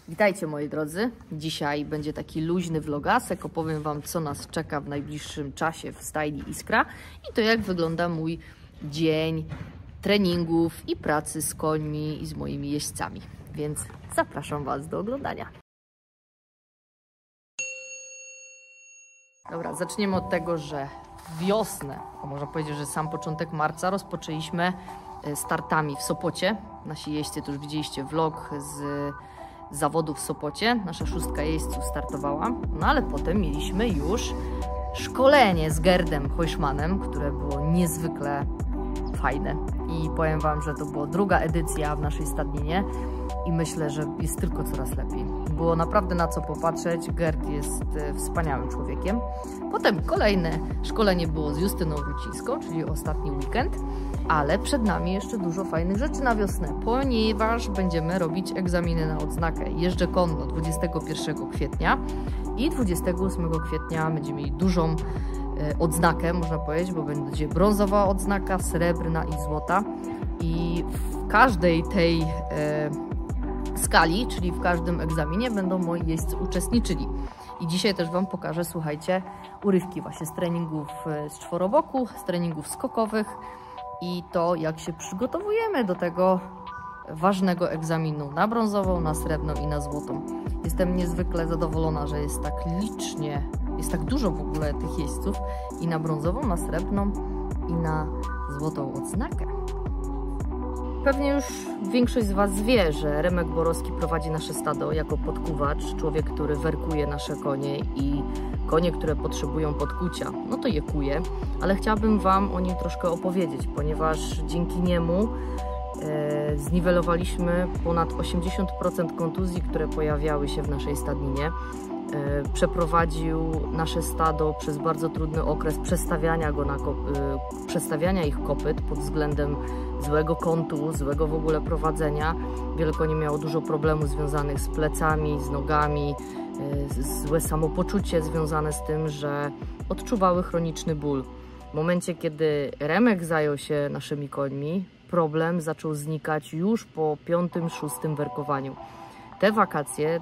Witajcie moi drodzy, dzisiaj będzie taki luźny vlogasek, opowiem Wam co nas czeka w najbliższym czasie w stajni Iskra i to jak wygląda mój dzień treningów i pracy z końmi i z moimi jeźdźcami, więc zapraszam Was do oglądania. Dobra, zaczniemy od tego, że wiosnę, a można powiedzieć, że sam początek marca rozpoczęliśmy startami w Sopocie. Nasi jeźdźcy, to już widzieliście vlog z zawodów w Sopocie. Nasza 6 jeźdźców startowała, no ale potem mieliśmy już szkolenie z Gerdem Heuschmannem, które było niezwykle fajne i powiem Wam, że to była druga edycja w naszej stadninie i myślę, że jest tylko coraz lepiej. Było naprawdę na co popatrzeć. Gerd jest wspaniałym człowiekiem. Potem kolejne szkolenie było z Justyną Rucińską, czyli ostatni weekend, ale przed nami jeszcze dużo fajnych rzeczy na wiosnę, ponieważ będziemy robić egzaminy na odznakę. Jeżdżę konno 21 kwietnia i 28 kwietnia będziemy mieli dużą odznakę, można powiedzieć, bo będzie brązowa odznaka, srebrna i złota. I w każdej tej skali, czyli w każdym egzaminie będą moi jeźdźcy uczestniczyli. I dzisiaj też Wam pokażę, słuchajcie, urywki właśnie z treningów z czworoboku, z treningów skokowych i to, jak się przygotowujemy do tego ważnego egzaminu na brązową, na srebrną i na złotą. Jestem niezwykle zadowolona, że jest tak licznie, jest tak dużo w ogóle tych jeźdźców i na brązową, na srebrną i na złotą odznakę. Pewnie już większość z Was wie, że Remek Borowski prowadzi nasze stado jako podkuwacz, człowiek, który werkuje nasze konie i konie, które potrzebują podkucia, no to je kuje, ale chciałabym Wam o nim troszkę opowiedzieć, ponieważ dzięki niemu zniwelowaliśmy ponad 80% kontuzji, które pojawiały się w naszej stadninie. Przeprowadził nasze stado przez bardzo trudny okres przestawiania ich kopyt pod względem złego kątu, złego w ogóle prowadzenia. Wiele koni miało dużo problemów związanych z plecami, z nogami, złe samopoczucie związane z tym, że odczuwały chroniczny ból. W momencie, kiedy Remek zajął się naszymi końmi, problem zaczął znikać już po 5-6 werkowaniu. Te wakacje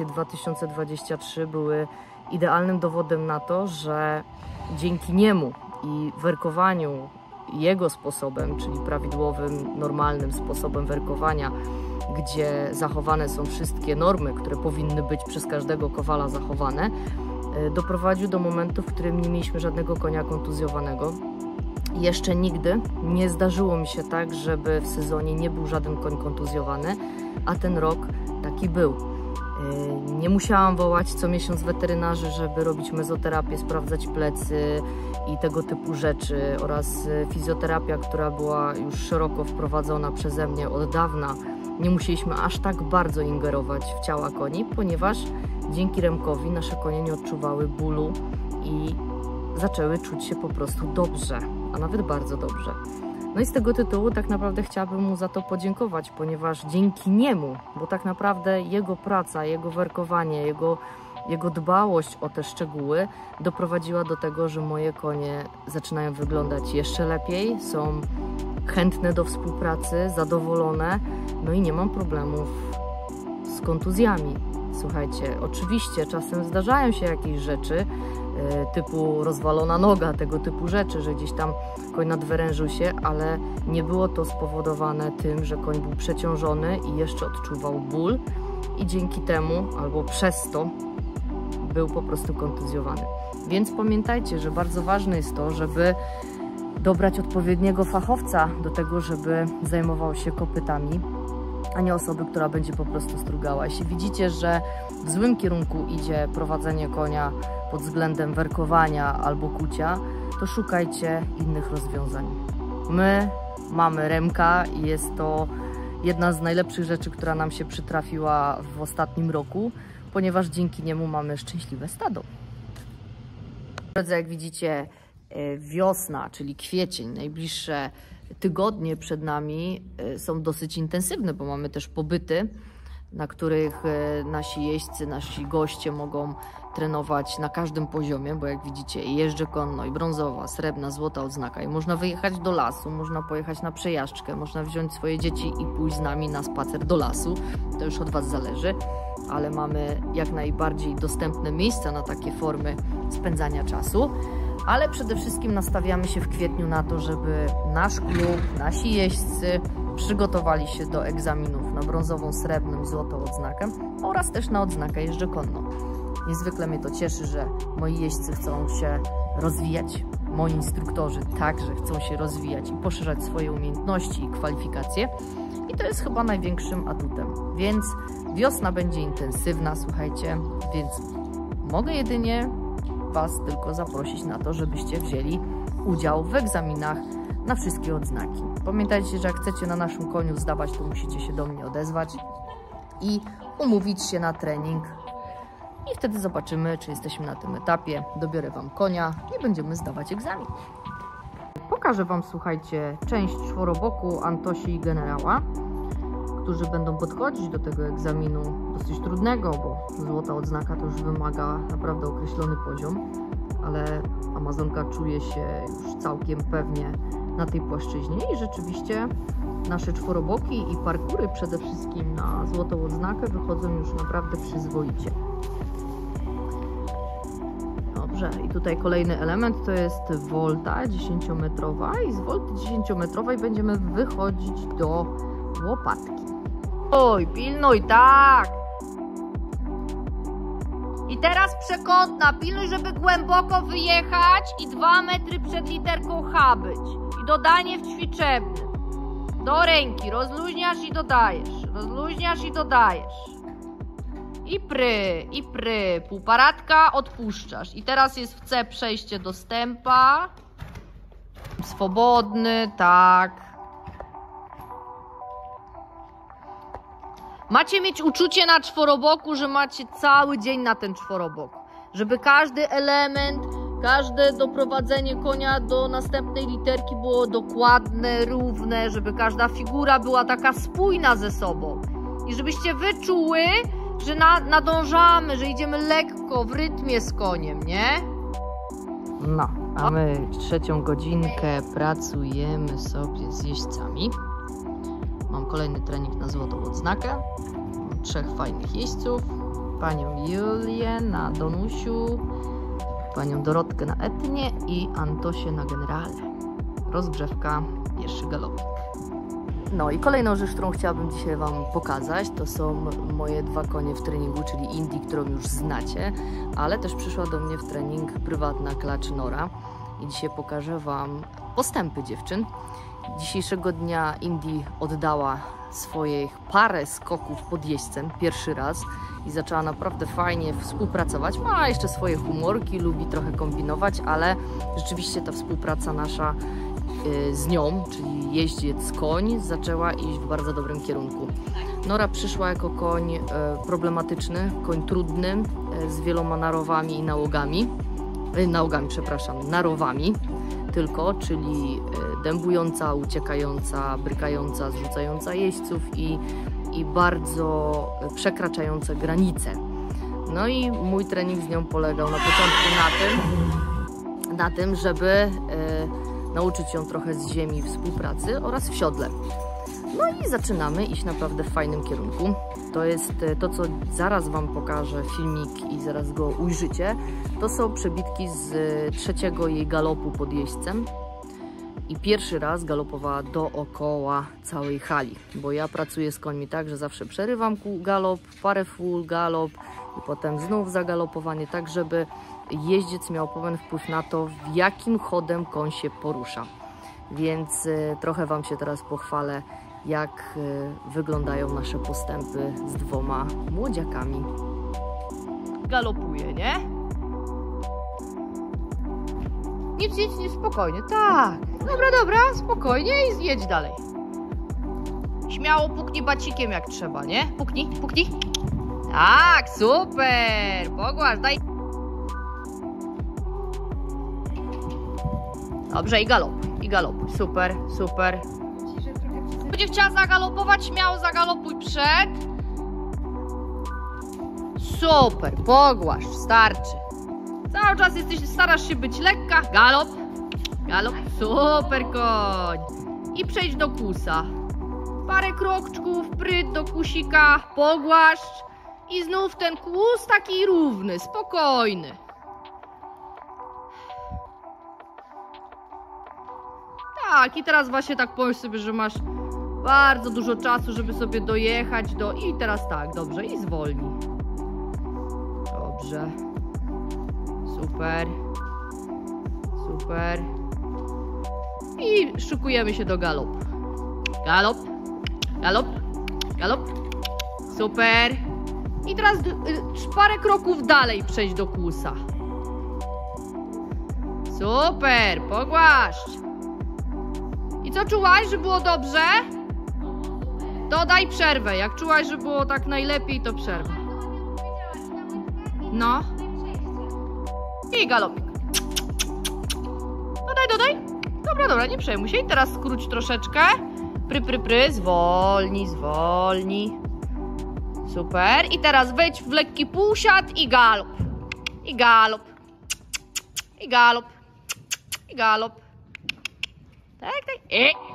2023 były idealnym dowodem na to, że dzięki niemu i werkowaniu jego sposobem, czyli prawidłowym, normalnym sposobem werkowania, gdzie zachowane są wszystkie normy, które powinny być przez każdego kowala zachowane, doprowadził do momentu, w którym nie mieliśmy żadnego konia kontuzjowanego. Jeszcze nigdy nie zdarzyło mi się tak, żeby w sezonie nie był żaden koń kontuzjowany, a ten rok taki był. Nie musiałam wołać co miesiąc weterynarzy, żeby robić mezoterapię, sprawdzać plecy i tego typu rzeczy oraz fizjoterapia, która była już szeroko wprowadzona przeze mnie od dawna. Nie musieliśmy aż tak bardzo ingerować w ciała koni, ponieważ dzięki Remkowi nasze konie nie odczuwały bólu i zaczęły czuć się po prostu dobrze, a nawet bardzo dobrze. No i z tego tytułu tak naprawdę chciałabym mu za to podziękować, ponieważ dzięki niemu, bo tak naprawdę jego praca, jego werkowanie, jego dbałość o te szczegóły doprowadziła do tego, że moje konie zaczynają wyglądać jeszcze lepiej, są chętne do współpracy, zadowolone, no i nie mam problemów z kontuzjami. Słuchajcie, oczywiście czasem zdarzają się jakieś rzeczy, typu rozwalona noga, tego typu rzeczy, że gdzieś tam koń nadwyrężył się, ale nie było to spowodowane tym, że koń był przeciążony i jeszcze odczuwał ból i dzięki temu, albo przez to, był po prostu kontuzjowany. Więc pamiętajcie, że bardzo ważne jest to, żeby dobrać odpowiedniego fachowca do tego, żeby zajmował się kopytami, a nie osoby, która będzie po prostu strugała. Jeśli widzicie, że w złym kierunku idzie prowadzenie konia pod względem werkowania albo kucia, to szukajcie innych rozwiązań. My mamy Remka i jest to jedna z najlepszych rzeczy, która nam się przytrafiła w ostatnim roku, ponieważ dzięki niemu mamy szczęśliwe stado. Drodzy, jak widzicie, wiosna, czyli kwiecień, najbliższe tygodnie przed nami są dosyć intensywne, bo mamy też pobyty, na których nasi jeźdźcy, nasi goście mogą trenować na każdym poziomie, bo jak widzicie jeżdżę konno i brązowa, srebrna, złota odznaka i można wyjechać do lasu, można pojechać na przejażdżkę, można wziąć swoje dzieci i pójść z nami na spacer do lasu, to już od Was zależy, ale mamy jak najbardziej dostępne miejsca na takie formy spędzania czasu. Ale przede wszystkim nastawiamy się w kwietniu na to, żeby nasz klub, nasi jeźdźcy przygotowali się do egzaminów na brązową, srebrną, złotą odznakę oraz też na odznakę jeżdżę konno. Niezwykle mnie to cieszy, że moi jeźdźcy chcą się rozwijać, moi instruktorzy także chcą się rozwijać i poszerzać swoje umiejętności i kwalifikacje. I to jest chyba największym atutem. Więc wiosna będzie intensywna, słuchajcie, więc mogę jedynie Was tylko zaprosić na to, żebyście wzięli udział w egzaminach na wszystkie odznaki. Pamiętajcie, że jak chcecie na naszym koniu zdawać, to musicie się do mnie odezwać i umówić się na trening. I wtedy zobaczymy, czy jesteśmy na tym etapie. Dobiorę Wam konia i będziemy zdawać egzamin. Pokażę Wam, słuchajcie, część czworoboku Antosi i Generała, którzy będą podchodzić do tego egzaminu dosyć trudnego, bo złota odznaka to już wymaga naprawdę określony poziom, ale Amazonka czuje się już całkiem pewnie na tej płaszczyźnie i rzeczywiście nasze czworoboki i parkury przede wszystkim na złotą odznakę wychodzą już naprawdę przyzwoicie. Dobrze, i tutaj kolejny element to jest wolta 10-metrowa i z wolty 10-metrowej będziemy wychodzić do łopatki. Oj, pilnuj, tak! I teraz przekątna, pilnuj, żeby głęboko wyjechać i 2 metry przed literką H być. I dodanie w ćwiczebnym. Do ręki, rozluźniasz i dodajesz, rozluźniasz i dodajesz. I pry, półparatka odpuszczasz. I teraz jest w C przejście do stępa. Swobodny, tak. Macie mieć uczucie na czworoboku, że macie cały dzień na ten czworobok. Żeby każdy element, każde doprowadzenie konia do następnej literki było dokładne, równe, żeby każda figura była taka spójna ze sobą. I żebyście wyczuły, że nadążamy, że idziemy lekko, w rytmie z koniem, nie? No, a my 3. godzinkę pracujemy sobie z jeźdźcami. Mam kolejny trening na złotą odznakę. Mam 3 fajnych jeźdźców. Panią Julię na Donusiu, panią Dorotkę na Etnie i Antosię na Generale. Rozgrzewka, pierwszy galopik. No i kolejną rzecz, którą chciałabym dzisiaj Wam pokazać, to są moje 2 konie w treningu, czyli Indie, którą już znacie, ale też przyszła do mnie w trening prywatna klacz Nora i dzisiaj pokażę Wam postępy dziewczyn. Dzisiejszego dnia Indie oddała swoich parę skoków pod jeźdźcem, pierwszy raz i zaczęła naprawdę fajnie współpracować. Ma jeszcze swoje humorki, lubi trochę kombinować, ale rzeczywiście ta współpraca nasza z nią, czyli jeździec-koń, zaczęła iść w bardzo dobrym kierunku. Nora przyszła jako koń problematyczny, koń trudny, z wieloma narowami i narowami tylko, czyli dębująca, uciekająca, brykająca, zrzucająca jeźdźców i bardzo przekraczające granice. No i mój trening z nią polegał na początku na tym, żeby nauczyć ją trochę z ziemi współpracy oraz w siodle. No i zaczynamy iść naprawdę w fajnym kierunku. To jest to, co zaraz Wam pokażę, filmik i zaraz go ujrzycie. To są przebitki z 3. jej galopu pod jeźdźcem. I pierwszy raz galopowała dookoła całej hali, bo ja pracuję z końmi tak, że zawsze przerywam galop, parę full galop i potem znów zagalopowanie, tak żeby jeździec miał pełen wpływ na to, w jakim chodem koń się porusza. Więc trochę Wam się teraz pochwalę, jak wyglądają nasze postępy z 2 młodziakami. Galopuje, nie? Nic, spokojnie, tak. Dobra, spokojnie i jedź dalej. Śmiało puknij bacikiem jak trzeba, nie? Puknij. Tak, super, pogłasz, daj. Dobrze, i galopuj, super. Będzie chciała zagalopować, śmiało zagalopuj przed. Super, pogłasz, starczy. Cały czas starasz się być lekka. Galop, super koń. I przejdź do kusa. Parę kroczków, pryt do kusika, pogłaszcz I znów ten kłus taki równy, spokojny. Tak, i teraz właśnie tak pomyśl sobie, że masz bardzo dużo czasu, żeby sobie dojechać do... I teraz tak, dobrze, i zwolnij. Dobrze. Super. Super. I szykujemy się do galopu. Galop. Galop. Galop. Super. I teraz parę kroków dalej przejść do kłusa. Super, pogłaszcz. I co czułaś, że było dobrze? Dodaj przerwę. Jak czułaś, że było tak najlepiej, to przerwę. No. I galopik. Dodaj, dodaj. Dobra, dobra, nie przejmuj się. I teraz skróć troszeczkę. Zwolnij, zwolnij. Super. I teraz wejdź w lekki półsiad i galop. I galop. I galop. I galop. Tak, tak.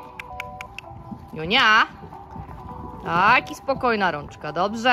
Junia. Tak, i spokojna rączka. Dobrze.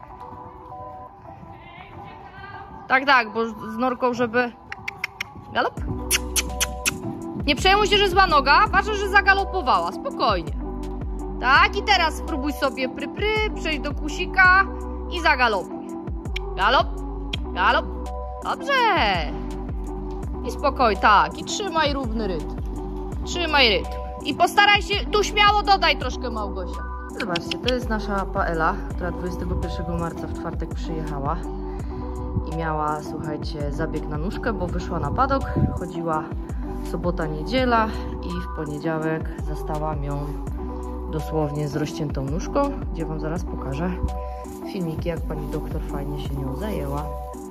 Tak, tak, bo z norką, żeby... Galop. Nie przejmuj się, że zła noga. Ważne, że zagalopowała. Spokojnie. Tak, i teraz spróbuj sobie przejść do kusika i zagalopuj. Galop. Galop. Dobrze. I spokojnie, tak. I trzymaj równy rytm. Trzymaj rytm. I postaraj się, tu śmiało dodaj troszkę, Małgosia. Zobaczcie, to jest nasza Paela, która 21 marca w czwartek przyjechała. I miała, słuchajcie, zabieg na nóżkę, bo wyszła na padok, chodziła sobota, niedziela i w poniedziałek zastałam ją dosłownie z rozciętą nóżką, gdzie wam zaraz pokażę filmiki, jak pani doktor fajnie się nią zajęła.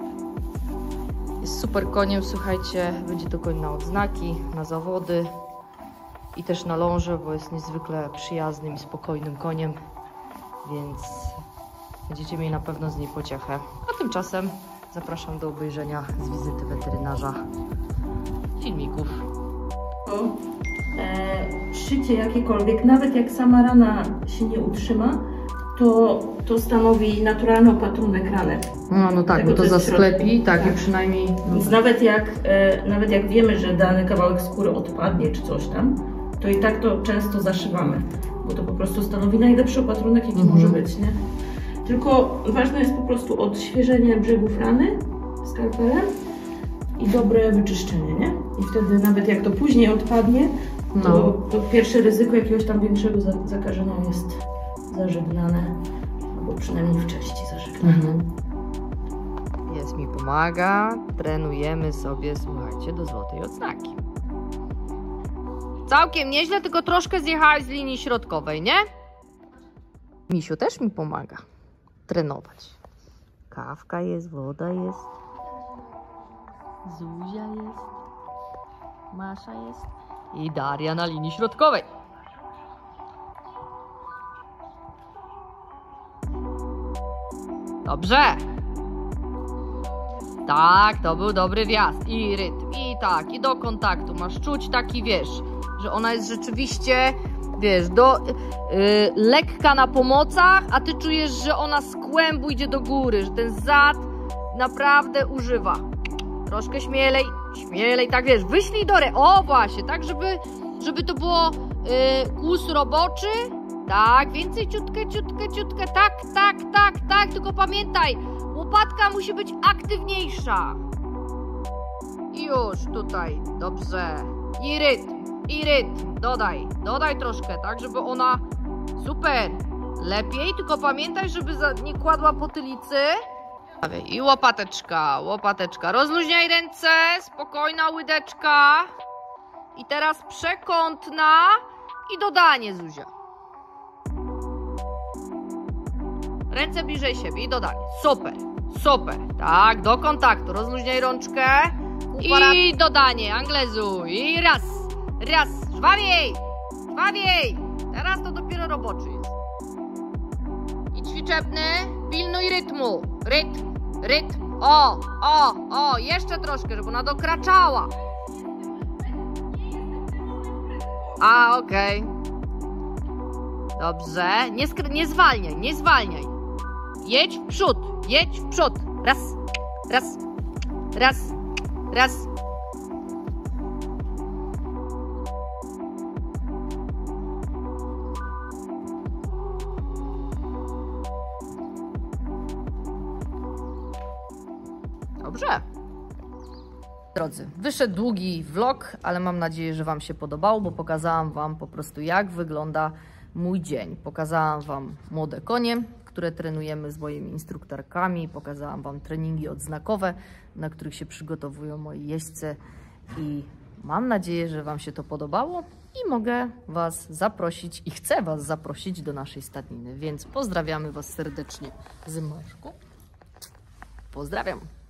Jest super koniem, słuchajcie, będzie to koń na odznaki, na zawody i też na ląże, bo jest niezwykle przyjaznym i spokojnym koniem, więc będziecie mieli na pewno z niej pociechę. A tymczasem zapraszam do obejrzenia z wizyty weterynarza filmików. Szycie jakiekolwiek, nawet jak sama rana się nie utrzyma, to stanowi naturalny opatrunek rany. No tak, bo to zasklepi, tak, i przynajmniej... Więc nawet jak wiemy, że dany kawałek skóry odpadnie czy coś tam, to i tak to często zaszywamy, bo to po prostu stanowi najlepszy opatrunek, jaki może być, nie? Tylko ważne jest po prostu odświeżenie brzegów rany skalpelem i dobre wyczyszczenie, nie? I wtedy nawet jak to później odpadnie, to pierwsze ryzyko jakiegoś tam większego zakażenia jest zażegnane, albo przynajmniej w części zażegnane. Jest mi pomaga, trenujemy sobie, słuchajcie, do złotej odznaki. Całkiem nieźle, tylko troszkę zjechałaś z linii środkowej, nie? Misiu też mi pomaga trenować. Kawka jest, woda jest, Zuzia jest, Masza jest i Daria na linii środkowej. Dobrze. Tak, to był dobry wjazd. I rytm, i tak, i do kontaktu. Masz czuć taki, wiesz, że ona jest rzeczywiście, wiesz, lekka na pomocach, a ty czujesz, że ona z kłębu idzie do góry, że ten zad naprawdę używa. Troszkę śmielej, śmielej, tak wiesz, wyślij do o właśnie, tak, żeby to było kłus roboczy. Tak, więcej ciutkę, ciutkę, ciutkę, tak, tylko pamiętaj, łopatka musi być aktywniejsza. I już tutaj, dobrze. I rytm, dodaj troszkę, tak, żeby ona, super, lepiej, tylko pamiętaj, żeby nie kładła potylicy. I łopateczka, rozluźniaj ręce, spokojna łydeczka. I teraz przekątna i dodanie, Zuzia. Ręce bliżej siebie i dodanie. Super, super. Tak, do kontaktu. Rozluźniaj rączkę. I dodanie, anglezuj. I raz. Żwawiej. Teraz to dopiero roboczy jest. I ćwiczebny. Pilnuj rytmu. Rytm. O. Jeszcze troszkę, żeby ona dokraczała. Okej. Dobrze. Nie zwalniaj. jedź w przód, jedź w przód. Raz, raz, raz, raz. Dobrze. Drodzy, wyszedł długi vlog, ale mam nadzieję, że Wam się podobało, bo pokazałam Wam po prostu, jak wygląda mój dzień. Pokazałam Wam młode konie, które trenujemy z moimi instruktorkami. Pokazałam Wam treningi odznakowe, na których się przygotowują moi jeźdźcy. I mam nadzieję, że Wam się to podobało i mogę Was zaprosić i chcę Was zaprosić do naszej stadniny. Więc pozdrawiamy Was serdecznie z Maszku. Pozdrawiam.